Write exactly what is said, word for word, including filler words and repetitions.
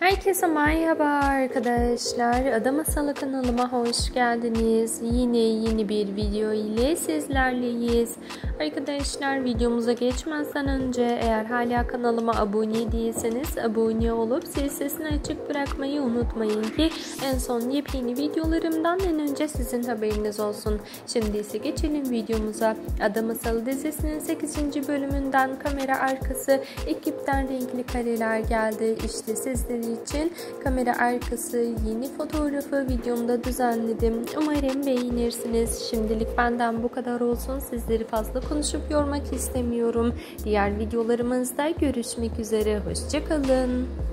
Herkese merhaba arkadaşlar. Ada Masalı kanalıma hoş geldiniz. Yine yeni bir video ile sizlerleyiz. Arkadaşlar videomuza geçmezden önce eğer hala kanalıma abone değilseniz abone olup zil sesini açık bırakmayı unutmayın ki en son yepyeni videolarımdan en önce sizin haberiniz olsun. Şimdi ise geçelim videomuza. Ada Masalı dizisinin sekizinci bölümünden kamera arkası ekipten renkli kareler geldi. İşte sizleri için kamera arkası yeni fotoğrafı videomda düzenledim. Umarım beğenirsiniz. Şimdilik benden bu kadar olsun. Sizleri fazla konuşup yormak istemiyorum. Diğer videolarımızda görüşmek üzere. Hoşça kalın.